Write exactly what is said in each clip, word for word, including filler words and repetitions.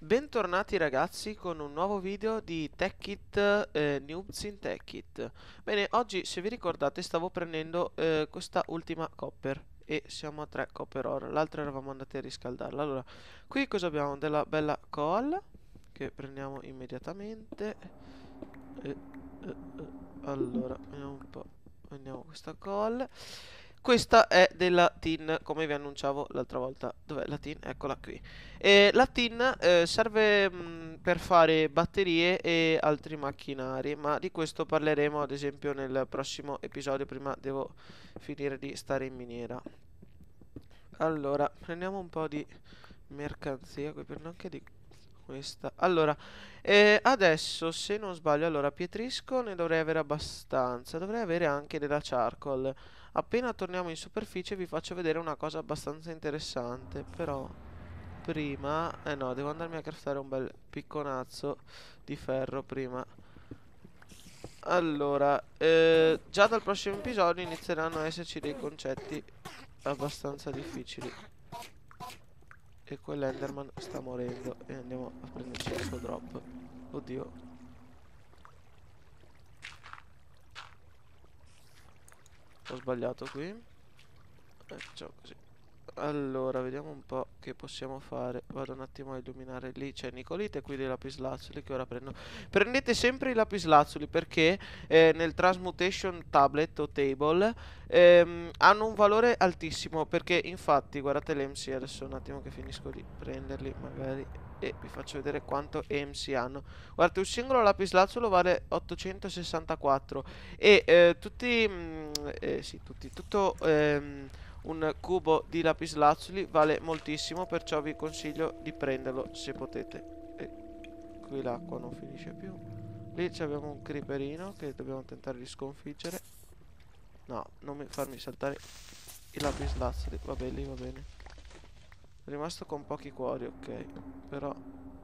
Bentornati ragazzi con un nuovo video di TechIt, eh, Noobs in TechIt. Bene, oggi se vi ricordate stavo prendendo eh, questa ultima copper e siamo a tre copper ore, l'altra eravamo andati a riscaldarla. Allora, qui cosa abbiamo? Della bella coal che prendiamo immediatamente. E, eh, eh, allora, vediamo un po', prendiamo questa coal. Questa è della tin, come vi annunciavo l'altra volta. Dov'è la tin? Eccola qui. E la tin eh, serve mh, per fare batterie e altri macchinari, ma di questo parleremo ad esempio nel prossimo episodio. Prima devo finire di stare in miniera. Allora, prendiamo un po' di mercanzia, qui prendo anche di questa. Allora, eh, adesso se non sbaglio, allora pietrisco ne dovrei avere abbastanza, dovrei avere anche della charcoal. Appena torniamo in superficie vi faccio vedere una cosa abbastanza interessante, però prima, eh no, devo andarmi a craftare un bel picconazzo di ferro prima. Allora, eh, già dal prossimo episodio inizieranno a esserci dei concetti abbastanza difficili. E quell'Enderman sta morendo e andiamo a prenderci il suo drop. Oddio. Ho sbagliato qui. Eh, facciamo così. Allora, vediamo un po' che possiamo fare. Vado un attimo a illuminare lì. C'è Nicolite qui dei lapislazzuli che ora prendo. Prendete sempre i lapislazzuli perché eh, nel Transmutation Tablet o Table ehm, hanno un valore altissimo. Perché infatti, guardate l'E M C. Adesso un attimo che finisco di prenderli magari e vi faccio vedere quanto E M C hanno. Guardate, un singolo lapislazzolo vale ottocentosessantaquattro e eh, tutti, mm, eh, sì, tutti, tutto... ehm, un cubo di lapislazzuli vale moltissimo, perciò vi consiglio di prenderlo se potete. E qui l'acqua non finisce più. Lì abbiamo un creeperino che dobbiamo tentare di sconfiggere. No, non mi farmi saltare i lapislazzuli. Vabbè, lì va bene. È rimasto con pochi cuori, ok. Però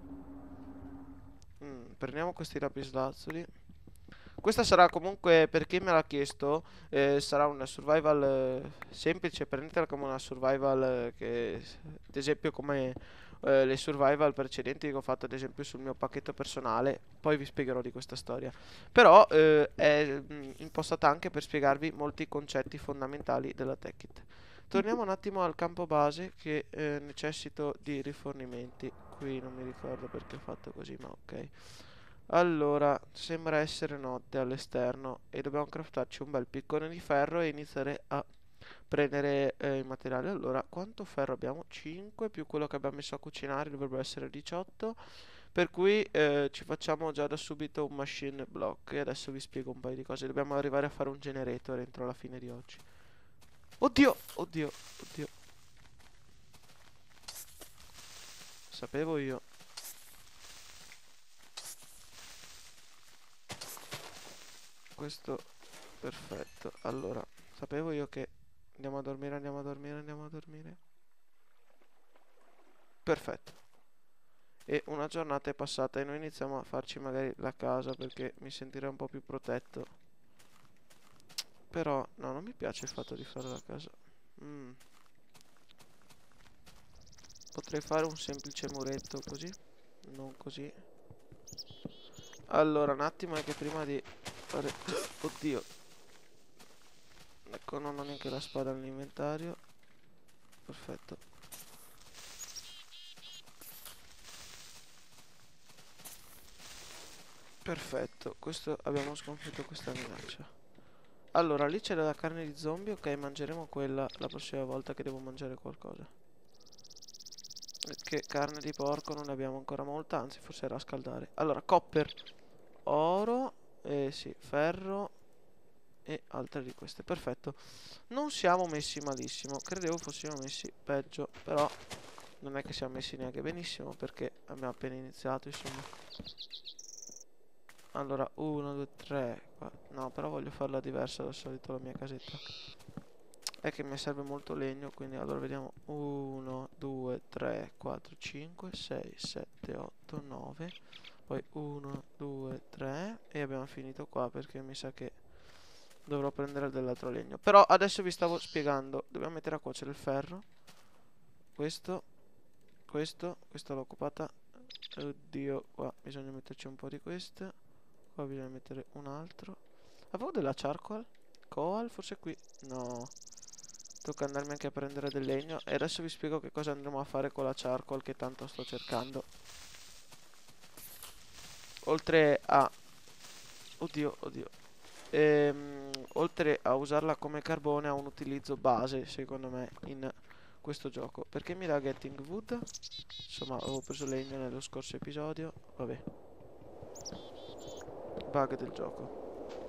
mm, prendiamo questi lapislazzuli. Questa sarà comunque, per chi me l'ha chiesto, eh, sarà una survival eh, semplice, prendetela come una survival eh, che, ad esempio come eh, le survival precedenti che ho fatto ad esempio sul mio pacchetto personale, poi vi spiegherò di questa storia. Però eh, è mh, impostata anche per spiegarvi molti concetti fondamentali della TechIt. Torniamo un attimo al campo base che eh, necessito di rifornimenti. Qui non mi ricordo perché ho fatto così, ma ok. Allora, sembra essere notte all'esterno e dobbiamo craftarci un bel piccone di ferro e iniziare a prendere eh, i materiali. Allora, quanto ferro abbiamo? cinque più quello che abbiamo messo a cucinare dovrebbe essere diciotto. Per cui eh, ci facciamo già da subito un machine block e adesso vi spiego un paio di cose. Dobbiamo arrivare a fare un generator entro la fine di oggi. Oddio, oddio, oddio. Sapevo io. Questo perfetto. Allora, sapevo io che andiamo a dormire, andiamo a dormire, andiamo a dormire. Perfetto. E una giornata è passata e noi iniziamo a farci magari la casa perché mi sentirei un po' più protetto. Però, no, non mi piace il fatto di fare la casa. Mm. Potrei fare un semplice muretto così. Non così. Allora, un attimo è che prima di fare... Oddio. Ecco, non ho neanche la spada nell'inventario. Perfetto. Perfetto, questo abbiamo sconfitto questa minaccia. Allora, lì c'è della carne di zombie, ok, mangeremo quella la prossima volta che devo mangiare qualcosa. Perché carne di porco non ne abbiamo ancora molta, anzi forse era a scaldare. Allora, copper, oro, eh sì, ferro e altre di queste. Perfetto. Non siamo messi malissimo, credevo fossimo messi peggio, però non è che siamo messi neanche benissimo perché abbiamo appena iniziato, insomma. Allora, uno, due, tre, no, però voglio farla diversa dal solito la mia casetta. È che mi serve molto legno, quindi allora vediamo. uno, due, tre, quattro, cinque, sei, sette, otto, nove. Poi uno, due, tre. E abbiamo finito qua perché mi sa che dovrò prendere dell'altro legno. Però adesso vi stavo spiegando. Dobbiamo mettere a cuocere il ferro. Questo, questo, questa l'ho occupata. Oddio, qua bisogna metterci un po' di queste. Qua bisogna mettere un altro. Avevo della charcoal? Coal? Forse qui? No. Tocca andarmi anche a prendere del legno. E adesso vi spiego che cosa andremo a fare con la charcoal che tanto sto cercando. Oltre a... Oddio, oddio. Ehm, oltre a usarla come carbone ha un utilizzo base, secondo me, in questo gioco. Perché mi dà getting wood? Insomma, avevo preso legno nello scorso episodio. Vabbè. Bug del gioco.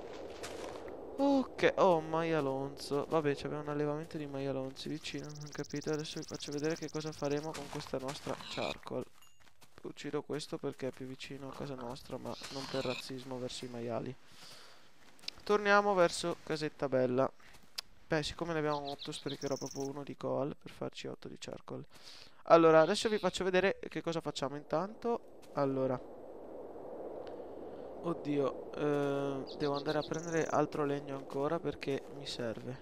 Ok, oh, maialonzo. Vabbè, c'abbiamo un allevamento di maialonzi vicino, non capito. Adesso vi faccio vedere che cosa faremo con questa nostra charcoal. Uccido questo perché è più vicino a casa nostra, ma non per razzismo verso i maiali. Torniamo verso casetta bella. Beh, siccome ne abbiamo otto, sprecherò proprio uno di coal per farci otto di charcoal. Allora, adesso vi faccio vedere che cosa facciamo intanto. Allora, oddio, eh, devo andare a prendere altro legno ancora perché mi serve.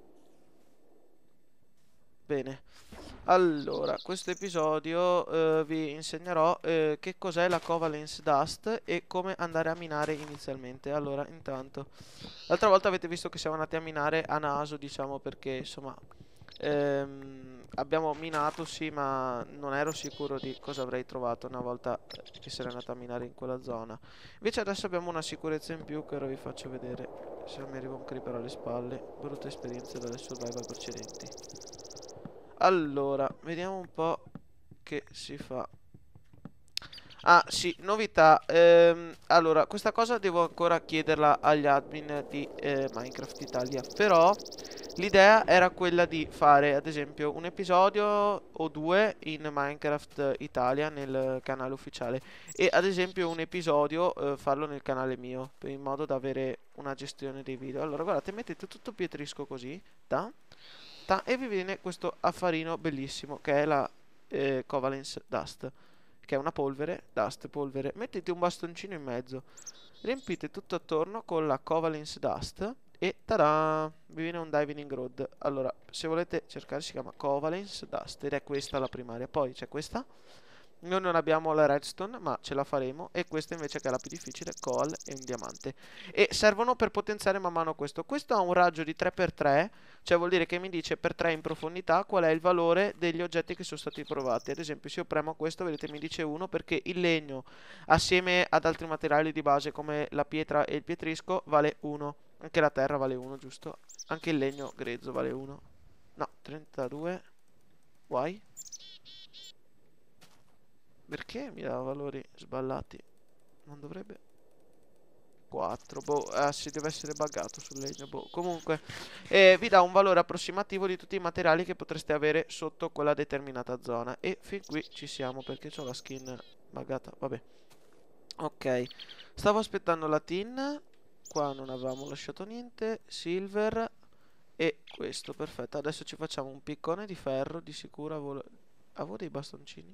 Bene, allora, questo episodio eh, vi insegnerò eh, che cos'è la Covalence Dust e come andare a minare inizialmente. Allora, intanto, l'altra volta avete visto che siamo andati a minare a naso, diciamo, perché insomma ehm, abbiamo minato, sì, ma non ero sicuro di cosa avrei trovato una volta che sarei andato a minare in quella zona. Invece adesso abbiamo una sicurezza in più che ora vi faccio vedere. Se non mi arriva un creeper alle spalle, brutte esperienze dalle survival precedenti. Allora, vediamo un po' che si fa. Ah, sì, novità. Ehm, allora, questa cosa devo ancora chiederla agli admin di eh, Minecraft Italia. Però l'idea era quella di fare, ad esempio, un episodio o due in Minecraft Italia nel canale ufficiale. E ad esempio un episodio eh, farlo nel canale mio, in modo da avere una gestione dei video. Allora, guardate, mettete tutto pietrisco così, da. E vi viene questo affarino bellissimo che è la eh, Covalence Dust, che è una polvere, dust, polvere. Mettete un bastoncino in mezzo, riempite tutto attorno con la Covalence Dust e tada! Vi viene un Divining Rod. Allora, se volete cercare, si chiama Covalence Dust ed è questa la primaria. Poi c'è questa. Noi non abbiamo la redstone, ma ce la faremo. E questa invece che è la più difficile, coal e un diamante. E servono per potenziare man mano questo. Questo ha un raggio di tre per tre, cioè vuol dire che mi dice per tre in profondità qual è il valore degli oggetti che sono stati provati. Ad esempio, se io premo questo, vedete, mi dice uno perché il legno, assieme ad altri materiali di base come la pietra e il pietrisco, vale uno. Anche la terra vale uno, giusto? Anche il legno grezzo vale uno. No, trentadue. Why? Perché mi dà valori sballati? Non dovrebbe... quattro, boh, ah, si deve essere buggato sul legno, boh. Comunque, eh, vi dà un valore approssimativo di tutti i materiali che potreste avere sotto quella determinata zona. E fin qui ci siamo, perché ho la skin buggata, vabbè. Ok, stavo aspettando la tin. Qua non avevamo lasciato niente. Silver e questo, perfetto. Adesso ci facciamo un piccone di ferro, di sicuro avevo... avevo dei bastoncini?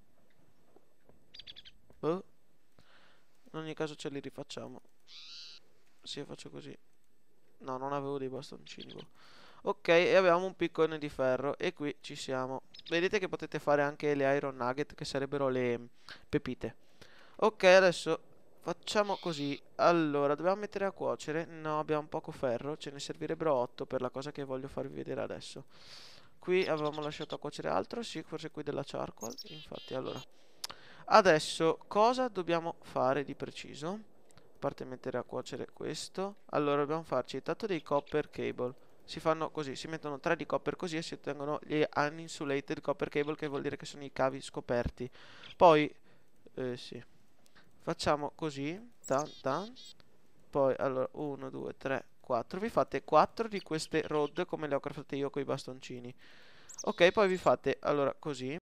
Oh. In ogni caso ce li rifacciamo. Se io faccio così. No, non avevo dei bastoncini, boh. Ok, e avevamo un piccone di ferro. E qui ci siamo. Vedete che potete fare anche le iron nugget, che sarebbero le pepite. Ok, adesso facciamo così. Allora, dobbiamo mettere a cuocere. No, abbiamo poco ferro. Ce ne servirebbero otto per la cosa che voglio farvi vedere adesso. Qui avevamo lasciato a cuocere altro. Sì, forse qui della charcoal. Infatti, allora, adesso cosa dobbiamo fare di preciso? A parte mettere a cuocere questo. Allora dobbiamo farci intanto dei copper cable. Si fanno così, si mettono tre di copper così e si ottengono gli uninsulated copper cable, che vuol dire che sono i cavi scoperti. Poi, eh sì, facciamo così, tan tan. Poi, allora, uno, due, tre, quattro. Vi fate quattro di queste rod come le ho craftate io con i bastoncini. Ok, poi vi fate, allora, così.